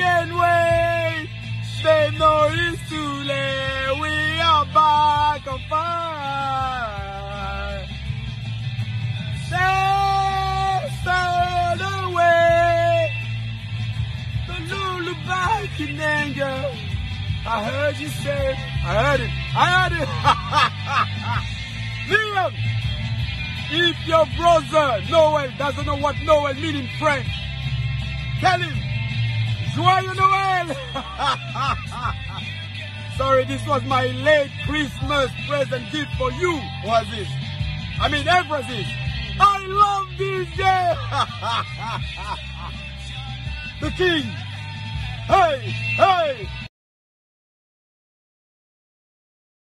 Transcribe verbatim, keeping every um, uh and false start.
can't wait. They know it's too late. We are back on fire. They sail away. Don't look back in anger. I heard you say, I heard it, I heard it. Liam, if your brother Noel doesn't know what Noel means in French, tell him, Joyeux Noel. Sorry, this was my late Christmas present gift for you, was it? I mean, Evra, I love D J. The king. Hey, hey.